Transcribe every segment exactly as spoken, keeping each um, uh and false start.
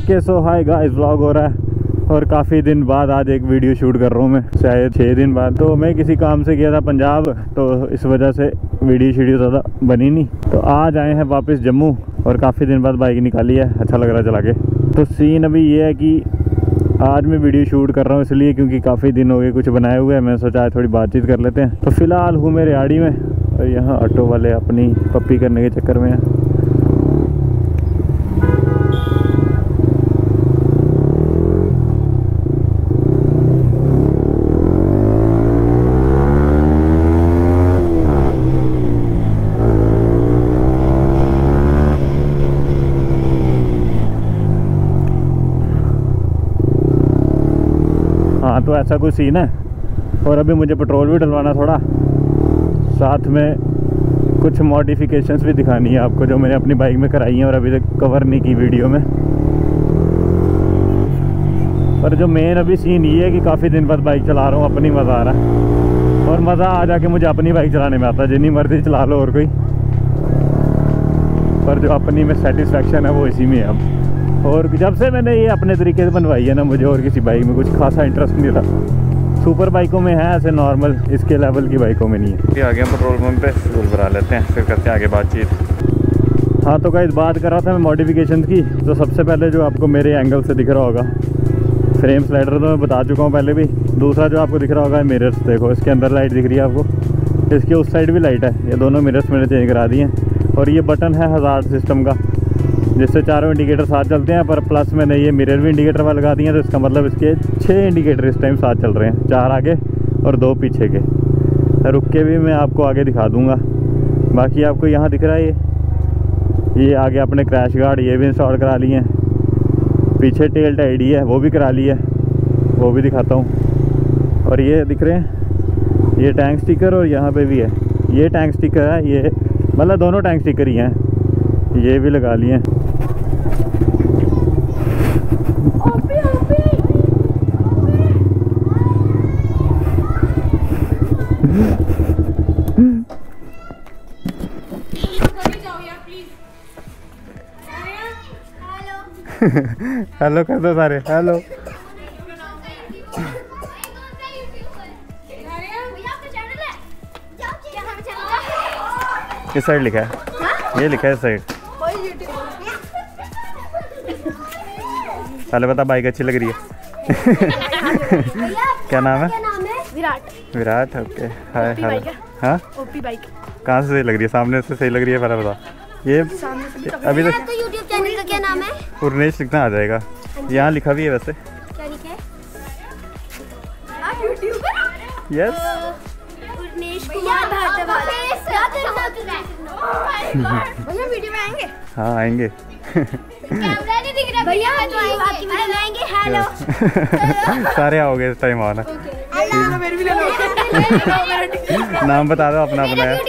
Okay so hi guys, vlog हो रहा है और काफ़ी दिन बाद आज एक वीडियो शूट कर रहा हूँ मैं, शायद छः दिन बाद। तो मैं किसी काम से गया था पंजाब, तो इस वजह से वीडियो शीडियो ज़्यादा बनी नहीं। तो आज आए हैं वापस जम्मू और काफ़ी दिन बाद बाइक निकाली है, अच्छा लग रहा है चला के। तो सीन अभी ये है कि आज मैं वीडियो शूट कर रहा हूँ इसलिए क्योंकि काफ़ी दिन हो गए कुछ बनाए हुए हैं। मैं सोचा थोड़ी बातचीत कर लेते हैं। तो फ़िलहाल हूँ मैं रेवाड़ी में और यहाँ ऑटो वाले अपनी पप्पी करने के चक्कर में हैं। हाँ, तो ऐसा कुछ सीन है। और अभी मुझे पेट्रोल भी डलवाना थोड़ा, साथ में कुछ मॉडिफिकेशंस भी दिखानी है आपको जो मैंने अपनी बाइक में कराई हैं और अभी तक कवर नहीं की वीडियो में। पर जो मेन अभी सीन ये है कि काफ़ी दिन बाद बाइक चला रहा हूँ, अपनी मज़ा आ रहा है। और मज़ा आ जाके मुझे अपनी बाइक चलाने में आता है, जितनी मर्जी चला लो और कोई, पर जो अपनी में सेटिस्फेक्शन है वो इसी में है अब। और जब से मैंने ये अपने तरीके से बनवाई है ना, मुझे और किसी बाइक में कुछ खासा इंटरेस्ट नहीं रहा। सुपर बाइकों में है ऐसे नॉर्मल, इसके लेवल की बाइकों में नहीं है। आ गया पेट्रोल पंप पे, फ्यूल भरा लेते हैं फिर करते हैं आगे बातचीत। हाँ, तो गाइस बात कर रहा था मैं मॉडिफिकेशन की। तो सबसे पहले जो आपको मेरे एंगल से दिख रहा होगा फ्रेम स्लाइडर, तो मैं बता चुका हूँ पहले भी। दूसरा जो आपको दिख रहा होगा मिरर्स, देखो इसके अंदर लाइट दिख रही है आपको, इसके उस साइड भी लाइट है। ये दोनों मिरर्स मैंने चेंज करा दिए हैं। और ये बटन है हज़ार्ड सिस्टम का, जिससे चारों इंडिकेटर साथ चलते हैं। पर प्लस मैंने ये मिरर भी इंडिकेटर वाले लगा दिए हैं, तो इसका मतलब इसके छः इंडिकेटर इस टाइम साथ चल रहे हैं, चार आगे और दो पीछे के। रुक के भी मैं आपको आगे दिखा दूंगा। बाकी आपको यहाँ दिख रहा है ये ये आगे अपने क्रैश गार्ड ये भी इंस्टॉल करा लिए हैं। पीछे टेल टाइड है वो भी करा ली है, वो भी दिखाता हूँ। और ये दिख रहे हैं ये टैंक स्टिकर, और यहाँ पे भी है ये टैंक स्टिकर है। ये मतलब दोनों टैंक स्टिकर ही हैं, ये भी लगा लिए हैं। हेलो कर दो सारे, हेलो। किस साइड लिखा है? ये लिखा है इस साइड। पहले बता बाइक अच्छी लग रही है? क्या नाम है? Virat. Virat, okay. Hi hi. हाँ, ओपी बाइक। कहाँ से सही लग रही है? सामने से सही लग रही है, पहले बता। ये अभी तक तो यूट्यूब चैनल का क्या नाम है? पूर्णेश लिखना आ जाएगा। यहाँ लिखा भी है वैसे। क्या लिखा है? आप यूट्यूबर? यस, पूर्णेश कुमार भारद्वाज। भैया वीडियो में आएंगे? हाँ आएंगे। कैमरा नहीं दिख रहा भैया, तो आपकी वीडियो में आएंगे। हेलो सारे आओगे इस टाइम आना। मेरी भी ले लो। नाम बता दो अपना अपना है।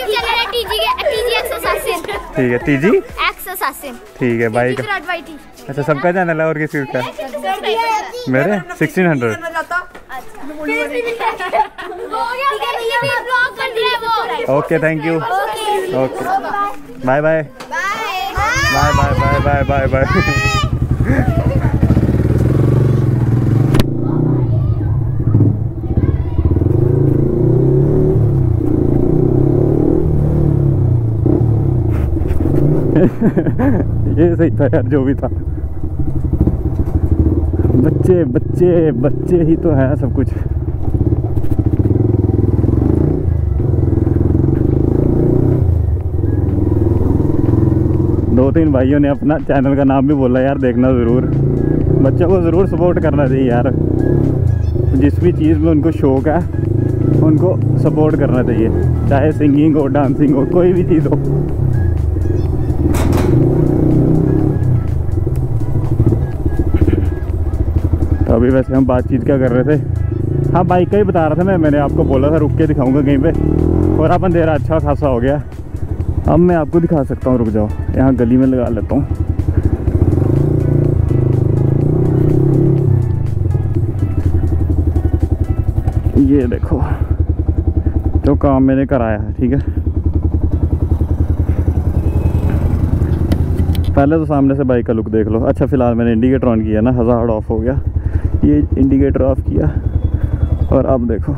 ठीक है, टीजी एक्स। ठीक है बाइक। अच्छा, सबका चैनल है और किसी का? मेरे sixteen hundred. Okay, thank you. Okay, bye bye bye bye bye bye bye bye. ये सही था यार, जो भी था। बच्चे बच्चे बच्चे ही तो हैं सब कुछ। दो तीन भाइयों ने अपना चैनल का नाम भी बोला यार, देखना ज़रूर। बच्चों को ज़रूर सपोर्ट करना चाहिए यार, जिस भी चीज़ में उनको शौक़ है उनको सपोर्ट करना चाहिए, चाहे सिंगिंग हो, डांसिंग हो, कोई भी चीज़ हो। तो अभी वैसे हम बातचीत क्या कर रहे थे? हाँ, बाइक का ही बता रहा था मैं। मैंने आपको बोला था रुक के दिखाऊंगा कहीं पे, और अब अंधेरा अच्छा खासा हो गया। अब मैं आपको दिखा सकता हूँ, रुक जाओ, यहाँ गली में लगा लेता हूँ। ये देखो जो काम मैंने कराया है, ठीक है। पहले तो सामने से बाइक का लुक देख लो। अच्छा फ़िलहाल मैंने इंडिकेटर ऑन किया ना, हज़ार्ड ऑफ हो गया, ये इंडिकेटर ऑफ किया और अब देखो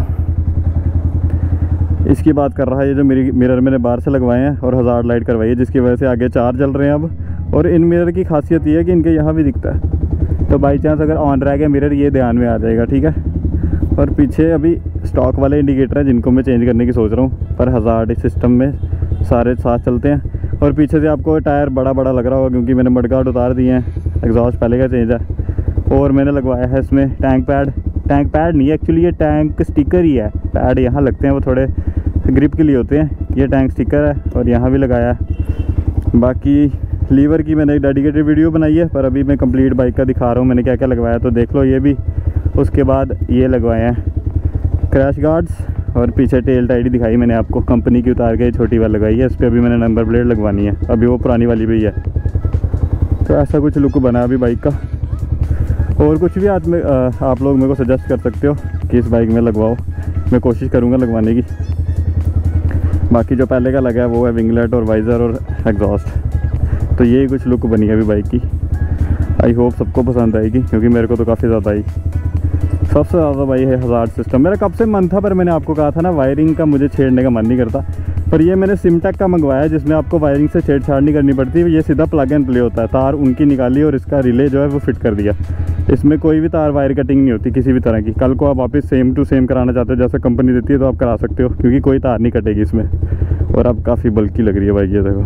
इसकी बात कर रहा है। ये जो मेरी मिरर मैंने बाहर से लगवाए हैं और हज़ार्ड लाइट करवाई है, जिसकी वजह से आगे चार जल रहे हैं अब। और इन मिरर की खासियत ये है कि इनके यहाँ भी दिखता है, तो बाई चांस अगर ऑन रह गया मिरर ये ध्यान में आ जाएगा, ठीक है। और पीछे अभी स्टॉक वाले इंडिकेटर हैं जिनको मैं चेंज करने की सोच रहा हूँ, पर हज़ार्ड सिस्टम में सारे साथ चलते हैं। और पीछे से आपको टायर बड़ा बड़ा लग रहा होगा क्योंकि मैंने मडगार्ड उतार दिए हैं, एग्जॉस्ट पहले का चेंज है। और मैंने लगवाया है इसमें टैंक पैड, टैंक पैड नहीं एक्चुअली ये टैंक स्टिकर ही है। पैड यहाँ लगते हैं वो थोड़े ग्रिप के लिए होते हैं, ये टैंक स्टिकर है और यहाँ भी लगाया है। बाकी लीवर की मैंने एक डेडिकेटेड वीडियो बनाई है, पर अभी मैं कंप्लीट बाइक का दिखा रहा हूँ मैंने क्या क्या लगवाया, तो देख लो ये भी। उसके बाद ये लगवाए हैं क्रैश गार्ड्स और पीछे टेल टाइड दिखाई मैंने आपको, कंपनी की उतार के छोटी वाली लगाई है। इस पर अभी मैंने नंबर प्लेट लगवानी है, अभी वो पुरानी वाली भी है। तो ऐसा कुछ लुक बना अभी बाइक का। और कुछ भी आज में आप लोग मेरे को सजेस्ट कर सकते हो कि इस बाइक में लगवाओ, मैं कोशिश करूँगा लगवाने की। बाकी जो पहले का लगा है वो है विंगलेट और वाइज़र और एग्जॉस्ट। तो ये कुछ लुक बनी है अभी बाइक की। आई होप सबको पसंद आएगी क्योंकि मेरे को तो काफ़ी ज़्यादा आई। सबसे ज़्यादा भाई है हज़ार्ड सिस्टम। मेरा कब से मन था, पर मैंने आपको कहा था ना वायरिंग का मुझे छेड़ने का मन नहीं करता। पर ये मैंने सिमटेक का मंगवाया जिसमें आपको वायरिंग से छेड़छाड़ नहीं करनी पड़ती, ये सीधा प्लग एंड प्ले होता है। तार उनकी निकाली और इसका रिले जो है वो फिट कर दिया। इसमें कोई भी तार वायर कटिंग नहीं होती किसी भी तरह की। कल को आप वापस सेम टू सेम कराना चाहते हो जैसे कंपनी देती है तो आप करा सकते हो, क्योंकि कोई तार नहीं कटेगी इसमें। और अब काफ़ी बल्कि लग रही है बाइक, ये देखो।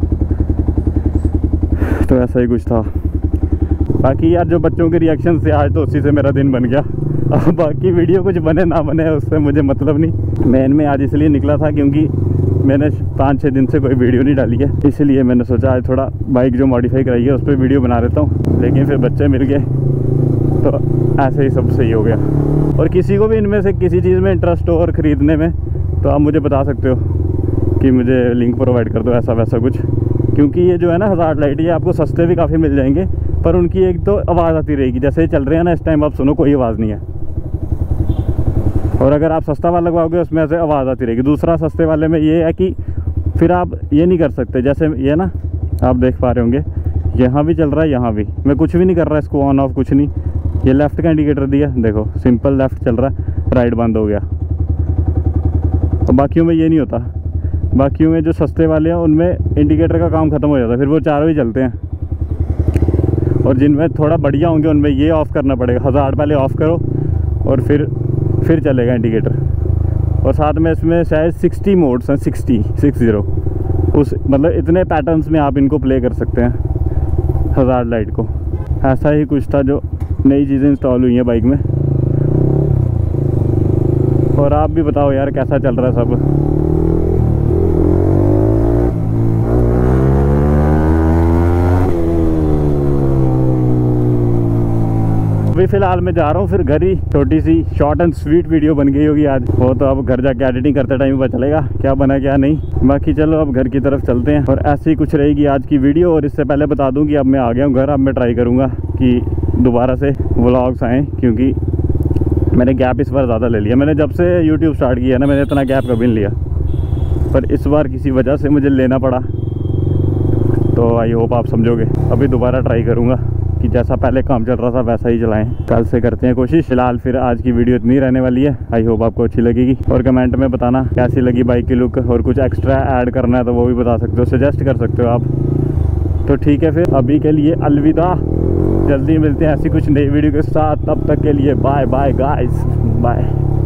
तो ऐसा ही कुछ था। बाकी यार जो बच्चों के रिएक्शन से आज तो उसी से मेरा दिन बन गया। अब बाकी वीडियो कुछ बने ना बने उससे मुझे मतलब नहीं। मेन में आज इसलिए निकला था क्योंकि मैंने पाँच छः दिन से कोई वीडियो नहीं डाली है, इसलिए मैंने सोचा आज थोड़ा बाइक जो मॉडिफाई कराई है उस पर वीडियो बना लेता हूँ। लेकिन फिर बच्चे मिल गए तो ऐसे ही सब सही हो गया। और किसी को भी इनमें से किसी चीज़ में इंटरेस्ट हो और ख़रीदने में तो आप मुझे बता सकते हो कि मुझे लिंक प्रोवाइड कर दो ऐसा वैसा कुछ। क्योंकि ये जो है ना हज़ार्ड लाइट ये आपको सस्ते भी काफ़ी मिल जाएंगे, पर उनकी एक तो आवाज़ आती रहेगी। जैसे ही चल रहे हैं ना इस टाइम आप सुनो कोई आवाज़ नहीं है, और अगर आप सस्ता वाला लगवाओगे उसमें ऐसे आवाज़ आती रहेगी। दूसरा सस्ते वाले में ये है कि फिर आप ये नहीं कर सकते, जैसे ये ना आप देख पा रहे होंगे यहाँ भी चल रहा है यहाँ भी, मैं कुछ भी नहीं कर रहा इसको ऑन ऑफ कुछ नहीं। ये लेफ़्ट का इंडिकेटर दिया, देखो सिंपल लेफ़्ट चल रहा है, राइट बंद हो गया। और बाकियों में ये नहीं होता। बाकियों में जो सस्ते वाले हैं उनमें इंडिकेटर का काम ख़त्म हो जाता है, फिर वो चारों ही चलते हैं। और जिनमें थोड़ा बढ़िया होंगे उनमें ये ऑफ़ करना पड़ेगा। हज़ार पहले ऑफ़ करो और फिर फिर चलेगा इंडिकेटर। और साथ में इसमें शायद सिक्सटी मोड्स हैं, सिक्सटी सिक्स ज़ीरो उस मतलब इतने पैटर्न्स में आप इनको प्ले कर सकते हैं हज़ार्ड लाइट को। ऐसा ही कुछ था जो नई चीज़ें इंस्टॉल हुई हैं बाइक में। और आप भी बताओ यार कैसा चल रहा है सब। अभी फ़िलहाल मैं जा रहा हूँ फिर घर ही। छोटी सी शॉर्ट एंड स्वीट वीडियो बन गई होगी आज, वो तो अब घर जाके एडिटिंग करते टाइम पता चलेगा क्या बना क्या नहीं। बाकी चलो अब घर की तरफ चलते हैं। और ऐसी कुछ रहेगी आज की वीडियो। और इससे पहले बता दूं कि अब मैं आ गया हूँ घर। अब मैं ट्राई करूँगा कि दोबारा से व्लॉग्स आएँ, क्योंकि मैंने गैप इस बार ज़्यादा ले लिया। मैंने जब से यूट्यूब स्टार्ट किया ना मैंने इतना गैप कभी नहीं लिया, पर इस बार किसी वजह से मुझे लेना पड़ा। तो आई होप आप समझोगे। अभी दोबारा ट्राई करूँगा कि जैसा पहले काम चल रहा था वैसा ही चलाएं। कल से करते हैं कोशिश। फिलहाल फिर आज की वीडियो इतनी रहने वाली है। आई होप आपको अच्छी लगेगी। और कमेंट में बताना कैसी लगी बाइक की लुक, और कुछ एक्स्ट्रा ऐड करना है तो वो भी बता सकते हो, सजेस्ट कर सकते हो आप। तो ठीक है फिर अभी के लिए अलविदा। जल्दी मिलते हैं ऐसी कुछ नई वीडियो के साथ। तब तक के लिए बाय बाय गाइस, बाय।